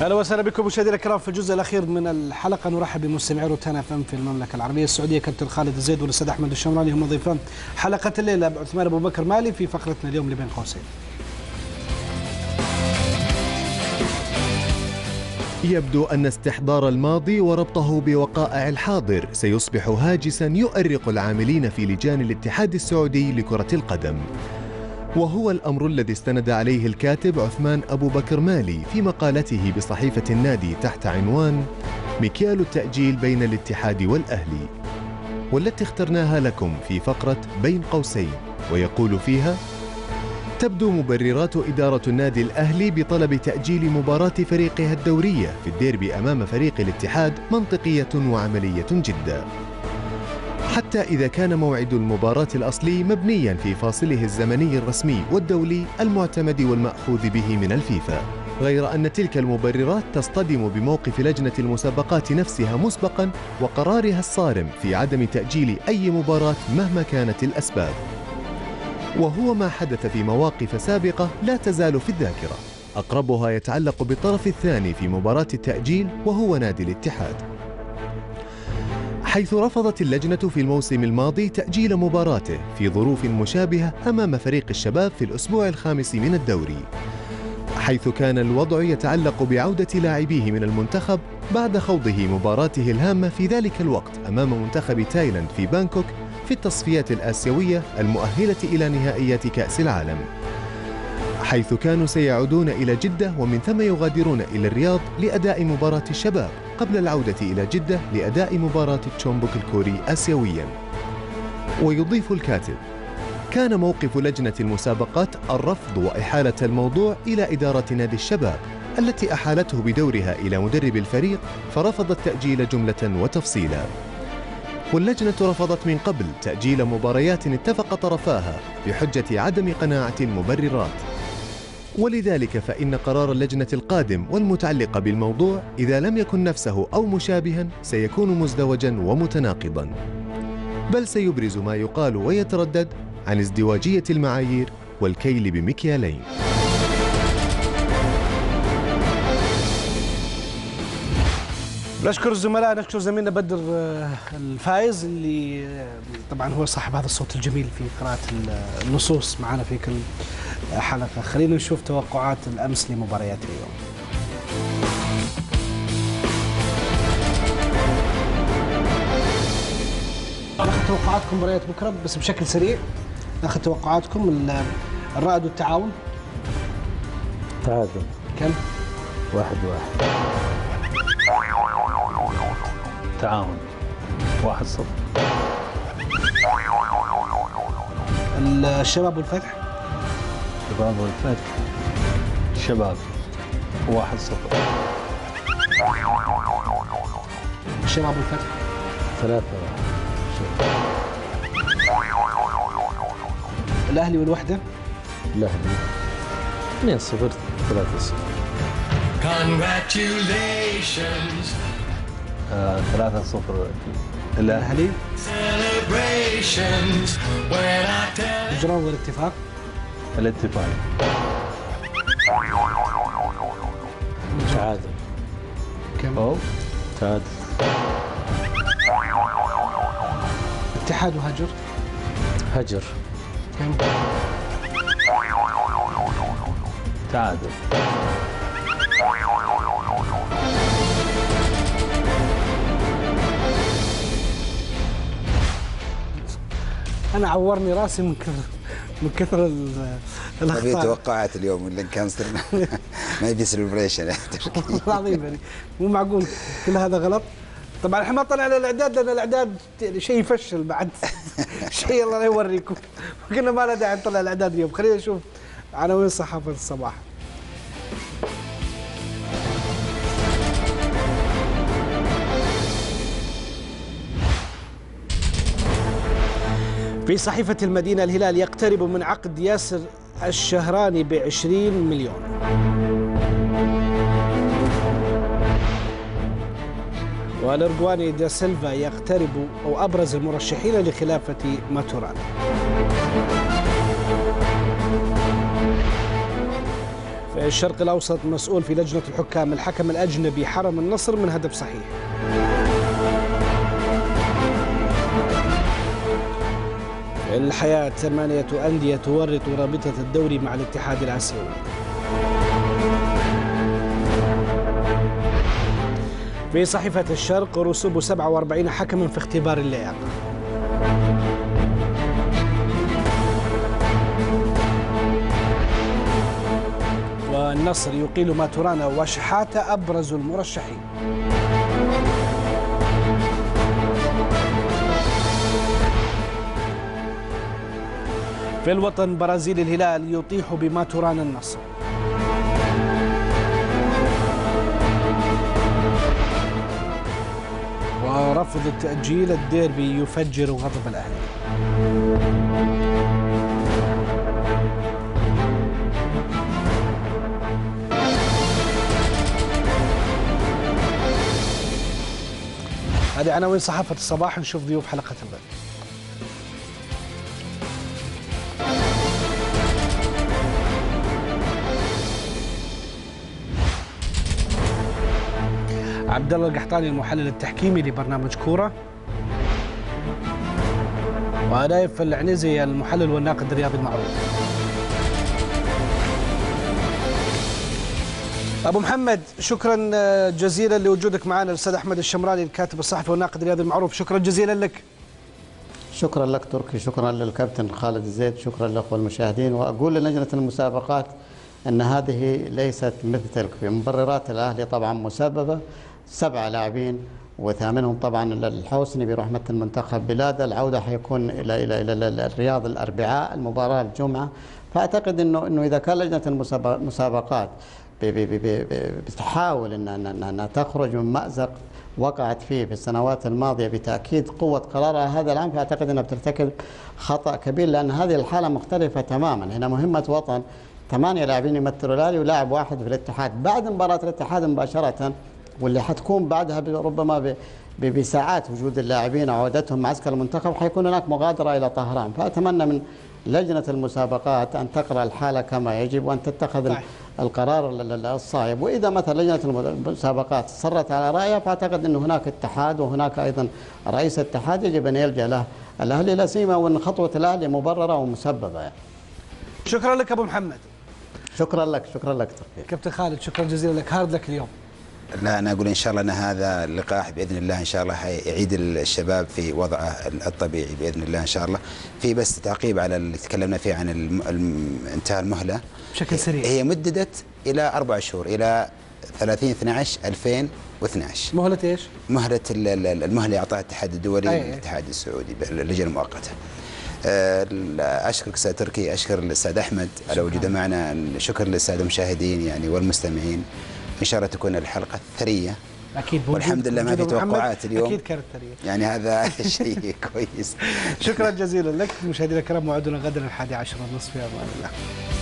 اهلا وسهلا بكم مشاهدينا الكرام في الجزء الاخير من الحلقه. نرحب بمستمعي روتانا FM في المملكه العربيه السعوديه. كابتن خالد الزيد والاستاذ احمد الشمراني هم ضيفان حلقه الليله. عثمان ابو بكر مالي في فقرتنا اليوم اللي بين قوسين. يبدو أن استحضار الماضي وربطه بوقائع الحاضر سيصبح هاجساً يؤرق العاملين في لجان الاتحاد السعودي لكرة القدم، وهو الأمر الذي استند عليه الكاتب عثمان أبو بكر مالي في مقالته بصحيفة النادي تحت عنوان مكيال التأجيل بين الاتحاد والأهلي، والتي اخترناها لكم في فقرة بين قوسين، ويقول فيها: تبدو مبررات إدارة النادي الأهلي بطلب تأجيل مباراة فريقها الدورية في الديربي أمام فريق الاتحاد منطقية وعملية جدا، حتى إذا كان موعد المباراة الأصلي مبنيا في فاصله الزمني الرسمي والدولي المعتمد والمأخوذ به من الفيفا، غير أن تلك المبررات تصطدم بموقف لجنة المسابقات نفسها مسبقا وقرارها الصارم في عدم تأجيل أي مباراة مهما كانت الأسباب، وهو ما حدث في مواقف سابقة لا تزال في الذاكرة، أقربها يتعلق بالطرف الثاني في مباراة التأجيل وهو نادي الاتحاد، حيث رفضت اللجنة في الموسم الماضي تأجيل مباراته في ظروف مشابهة أمام فريق الشباب في الأسبوع الخامس من الدوري، حيث كان الوضع يتعلق بعودة لاعبيه من المنتخب بعد خوضه مباراته الهامة في ذلك الوقت أمام منتخب تايلاند في بانكوك في التصفيات الآسيوية المؤهلة إلى نهائيات كأس العالم، حيث كانوا سيعودون إلى جدة ومن ثم يغادرون إلى الرياض لأداء مباراة الشباب قبل العودة إلى جدة لأداء مباراة تشومبوك الكوري آسيوياً. ويضيف الكاتب: كان موقف لجنة المسابقات الرفض وإحالة الموضوع إلى إدارة نادي الشباب التي أحالته بدورها إلى مدرب الفريق فرفضت تأجيل جملة وتفصيلا، واللجنة رفضت من قبل تأجيل مباريات اتفق طرفاها بحجة عدم قناعة المبررات، ولذلك فإن قرار اللجنة القادم والمتعلق بالموضوع إذا لم يكن نفسه أو مشابها سيكون مزدوجا ومتناقضا، بل سيبرز ما يقال ويتردد عن ازدواجية المعايير والكيل بمكيالين. نشكر الزملاء، نشكر زميلنا بدر الفايز اللي طبعا هو صاحب هذا الصوت الجميل في قراءة النصوص معنا في كل حلقة. خلينا نشوف توقعات الأمس لمباريات اليوم. ناخذ توقعاتكم مباريات بكرة بس بشكل سريع. ناخذ توقعاتكم. الرائد والتعاون تعادل كم؟ 1-1. تعاون 1-0. الشباب والفتح. شباب والفتح. شباب 1-0. الشباب والفتح 3-1. الأهلي والوحدة. الأهلي 2-0 3-0. Congratulations 3-0 الأهلي. celebrations when I tell الجران والاتفاق. الاتفاق. تعادل. كم؟ تعادل. اتحاد وهجر. هجر. كم؟ تعادل. أنا عورني راسي من كثر الأخطاء. في توقعات اليوم اللي كان صرنا ما يبي سيلبريشن. والله العظيم يعني مو معقول كل هذا غلط. طبعا احنا ما طلعنا الاعداد لان الاعداد شيء يفشل بعد شيء الله لا يوريكم. قلنا ما له داعي نطلع الاعداد اليوم. خلينا نشوف عناوين صحافه الصباح. في صحيفة المدينة: الهلال يقترب من عقد ياسر الشهراني ب20 مليون. والأرجواني دا سيلفا يقترب أو أبرز المرشحين لخلافة ماتوران. في الشرق الأوسط مسؤول في لجنة الحكام الحكم الأجنبي حرم النصر من هدف صحيح. في الحياة 8 أندية تورط رابطة الدوري مع الاتحاد الآسيوي. في صحيفة الشرق رسوب 47 حكما في اختبار اللياقة. والنصر يقيل ماتورانا وشحاتة أبرز المرشحين. في الوطن برازيل الهلال يطيح بماتورانا النصر. ورفض تأجيل الديربي يفجر غضب الأهلي. هذه عناوين صحافة الصباح. نشوف ضيوف حلقة الغد. عبد الله القحطاني المحلل التحكيمي لبرنامج كورة، ونايف العنزي المحلل والناقد الرياضي المعروف. أبو محمد شكرا جزيلا لوجودك معنا. الأستاذ أحمد الشمراني الكاتب الصحفي والناقد الرياضي المعروف، شكرا جزيلا لك. شكرا لك تركي، شكرا للكابتن خالد الزيد، شكرا للأخوة المشاهدين. وأقول للجنة المسابقات أن هذه ليست مثل تلك. في مبررات الأهلي طبعا مسببة، 7 لاعبين وثامنهم طبعا الحوسني بيروح مثل منتخب بلاده. العودة حيكون إلى الرياض الأربعاء، المباراة الجمعة. فأعتقد أنه إذا كان لجنة المسابقات بتحاول أنها تخرج من مأزق وقعت فيه في السنوات الماضية بتأكيد قوة قرارها هذا العام، فأعتقد أنها بترتكب خطأ كبير، لأن هذه الحالة مختلفة تماما. هنا مهمة وطن، 8 لاعبين يمثلوا الأهلي ولاعب واحد في الاتحاد. بعد مباراة الاتحاد مباشرة واللي حتكون بعدها ربما بساعات وجود اللاعبين وعودتهم معسكر المنتخب، حيكون هناك مغادرة إلى طهران. فأتمنى من لجنة المسابقات أن تقرأ الحالة كما يجب وأن تتخذ القرار الصائب. وإذا مثلا لجنة المسابقات صرت على رأيها، فأعتقد أن هناك اتحاد وهناك أيضا رئيس اتحاد يجب أن يلجأ له الأهلي، لا سيما وأن خطوة الأهلي مبررة ومسببة يعني. شكرا لك أبو محمد. شكرا لك، شكرا لك تركي. كابتن خالد شكرا جزيلا لك. هارد لك اليوم. لا أنا أقول إن شاء الله أن هذا اللقاح بإذن الله إن شاء الله يعيد الشباب في وضعه الطبيعي بإذن الله إن شاء الله. في بس تعقيب على اللي تكلمنا فيه عن انتهاء المهلة بشكل سريع. هي مددت إلى 4 شهور، إلى 30/12/2012. مهلة إيش؟ مهلة المهلة أعطاها الاتحاد الدولي والاتحاد السعودي باللجنة المؤقتة. أشكرك أستاذ تركي، أشكر الأستاذ أحمد على وجوده معنا، شكر للسادة المشاهدين يعني والمستمعين. إن شاء الله تكون الحلقة ثرية أكيد، والحمد لله ما في توقعات اليوم، أكيد كانت ثرية يعني هذا شيء كويس. شكرا جزيلا لك. مشاهدينا الكرام، موعدنا غدا 11:30 في أمان الله.